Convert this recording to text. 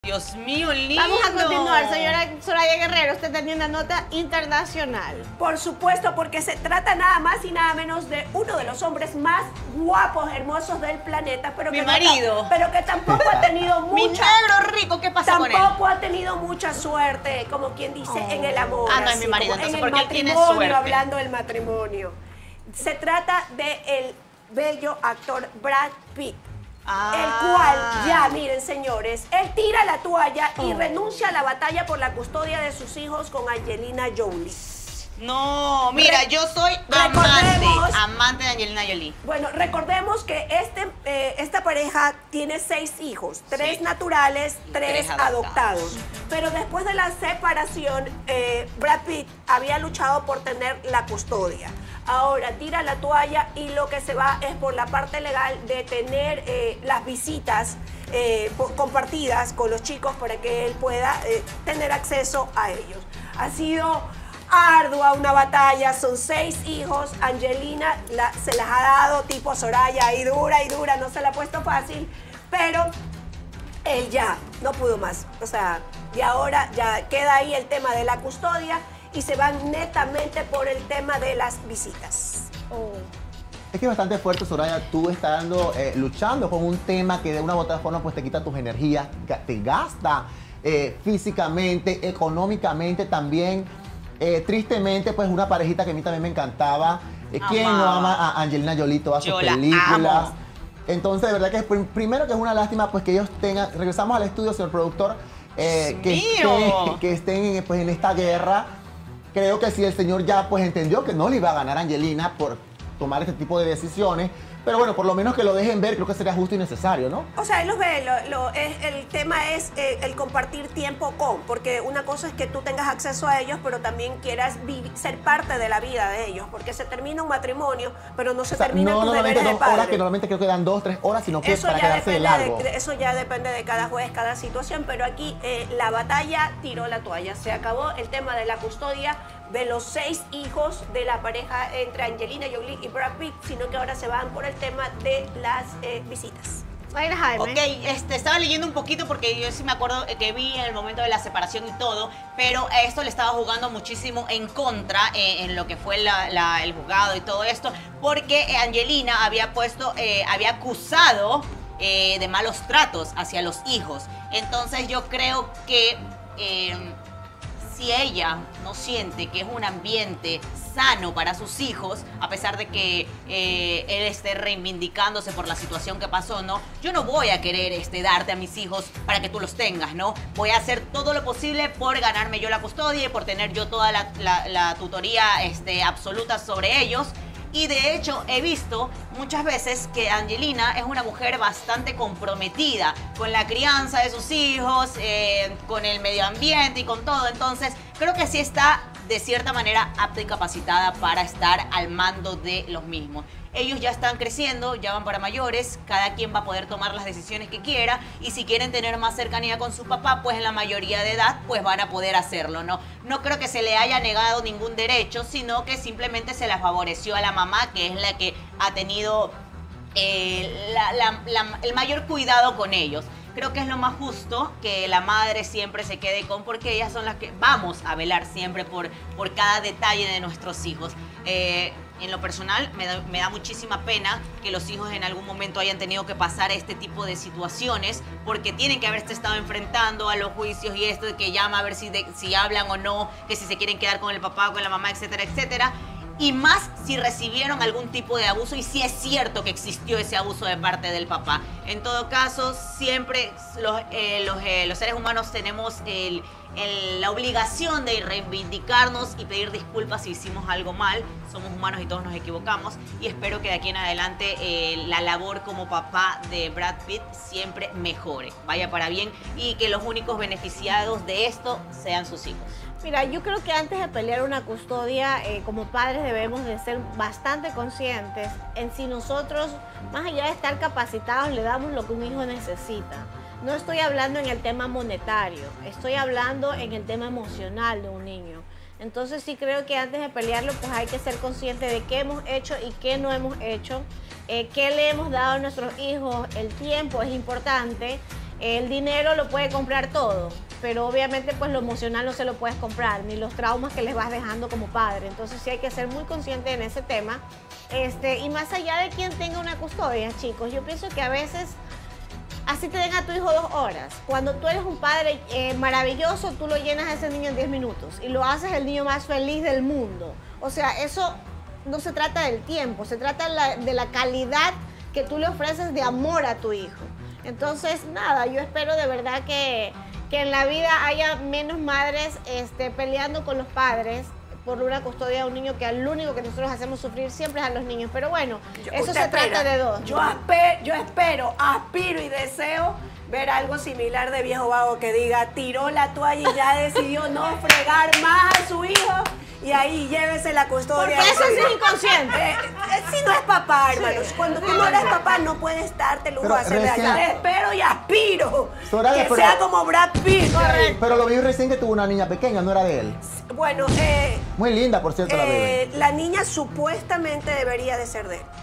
Dios mío, lindo. Vamos a continuar, señora Soraya Guerrero. Usted tenía una nota internacional. Por supuesto, porque se trata nada más y nada menos de uno de los hombres más guapos, hermosos del planeta, pero Mi marido. Pero que tampoco ha tenido Mi mucha... negro rico, ¿qué pasa con él? Tampoco ha tenido mucha suerte, como quien dice, en el amor. Ah, no es así, mi marido, como entonces en el porque él tiene matrimonio, suerte. hablando del matrimonio. Se trata del bello actor Brad Pitt. El cual, ya miren señores, él tira la toalla y renuncia a la batalla por la custodia de sus hijos con Angelina Jolie. No, mira, yo soy amante de Angelina Jolie. Bueno, recordemos que esta pareja tiene 6 hijos, 3 Sí. naturales, 3 3 adoptados. Pero después de la separación, Brad Pitt había luchado por tener la custodia. Ahora tira la toalla y lo que se va es por la parte legal de tener las visitas compartidas con los chicos para que él pueda tener acceso a ellos. Ha sido ardua una batalla, son 6 hijos. Angelina se las ha dado tipo Soraya, y dura, no se la ha puesto fácil, pero él ya no pudo más. O sea, y ahora ya queda ahí el tema de la custodia y se van netamente por el tema de las visitas. Es que es bastante fuerte, Soraya, tú estás luchando con un tema que de una u otra forma pues te quita tus energías, te gasta físicamente, económicamente también. Tristemente, pues una parejita que a mí también me encantaba. ¿Quién no ama a Angelina Jolie, todas sus películas? Amo. Entonces, de verdad que primero que es una lástima pues que ellos tengan, regresamos al estudio, señor productor, que estén pues, en esta guerra. Creo que si el señor ya pues entendió que no le iba a ganar a Angelina por tomar este tipo de decisiones, pero bueno, por lo menos que lo dejen ver, creo que sería justo y necesario, ¿no? O sea, él los ve, el tema es el compartir tiempo con, porque una cosa es que tú tengas acceso a ellos, pero también quieras ser parte de la vida de ellos, porque se termina un matrimonio, pero no se terminan tus deberes de 2 horas, padre. que normalmente creo que dan 2, 3 horas, sino que Eso para ya quedarse de largo. eso ya depende de cada juez, cada situación, pero aquí la batalla tiró la toalla. Se acabó el tema de la custodia de los 6 hijos de la pareja entre Angelina Jolie y Brad Pitt, sino que ahora se van por el tema de las visitas. Mayra Jaime. Ok, estaba leyendo un poquito porque yo sí me acuerdo que vi en el momento de la separación y todo, pero esto le estaba jugando muchísimo en contra en lo que fue el juzgado y todo esto, porque Angelina había acusado de malos tratos hacia los hijos. Entonces yo creo que si ella no siente que es un ambiente sano para sus hijos, a pesar de que él esté reivindicándose por la situación que pasó, ¿no? Yo no voy a querer darte a mis hijos para que tú los tengas, ¿no? Voy a hacer todo lo posible por ganarme yo la custodia y por tener yo toda la tutoría absoluta sobre ellos. Y de hecho he visto muchas veces que Angelina es una mujer bastante comprometida con la crianza de sus hijos, con el medio ambiente y con todo. Entonces creo que sí está de cierta manera apta y capacitada para estar al mando de los mismos. Ellos ya están creciendo, ya van para mayores, cada quien va a poder tomar las decisiones que quiera y si quieren tener más cercanía con su papá, pues en la mayoría de edad, pues van a poder hacerlo, ¿no? No creo que se le haya negado ningún derecho, sino que simplemente se la favoreció a la mamá, que es la que ha tenido el mayor cuidado con ellos. Creo que es lo más justo que la madre siempre se quede con, porque ellas son las que vamos a velar siempre por cada detalle de nuestros hijos. En lo personal, me da muchísima pena que los hijos en algún momento hayan tenido que pasar este tipo de situaciones, porque tienen que haberse estado enfrentando a los juicios y esto de que llama a ver si hablan o no, que si se quieren quedar con el papá o con la mamá, etcétera, etcétera. Y más si recibieron algún tipo de abuso y si es cierto que existió ese abuso de parte del papá. En todo caso, siempre los seres humanos tenemos la obligación de reivindicarnos y pedir disculpas si hicimos algo mal. Somos humanos y todos nos equivocamos. Y espero que de aquí en adelante la labor como papá de Brad Pitt siempre mejore, vaya para bien y que los únicos beneficiados de esto sean sus hijos. Mira, yo creo que antes de pelear una custodia, como padres debemos de ser bastante conscientes en si nosotros, más allá de estar capacitados, le damos lo que un hijo necesita. No estoy hablando en el tema monetario, estoy hablando en el tema emocional de un niño. Entonces sí creo que antes de pelearlo, pues hay que ser conscientes de qué hemos hecho y qué no hemos hecho, qué le hemos dado a nuestros hijos. El tiempo es importante. El dinero lo puede comprar todo, pero obviamente pues lo emocional no se lo puedes comprar, ni los traumas que les vas dejando como padre. Entonces sí hay que ser muy consciente en ese tema. Y más allá de quien tenga una custodia, chicos, yo pienso que a veces así te den a tu hijo 2 horas. Cuando tú eres un padre maravilloso, tú lo llenas a ese niño en 10 minutos y lo haces el niño más feliz del mundo. O sea, eso no se trata del tiempo, se trata de la calidad que tú le ofreces de amor a tu hijo. Entonces, nada, yo espero de verdad que en la vida haya menos madres peleando con los padres por una custodia de un niño, que al único que nosotros hacemos sufrir siempre es a los niños. Pero bueno, eso se trata de dos. Yo espero, aspiro y deseo ver algo similar de Viejo Vago, que diga, tiró la toalla y ya decidió no fregar más a su hijo. Y ahí llévese la custodia. Porque eso es inconsciente. Si no es papá, hermanos. Cuando tú no eres papá, no puedes darte lujo de hacerle daño. Espero y aspiro Soraya, que sea como Brad Pitt. Pero lo vi recién que tuvo una niña pequeña, no era de él. Bueno, muy linda, por cierto, la bebé. La niña supuestamente debería de ser de él.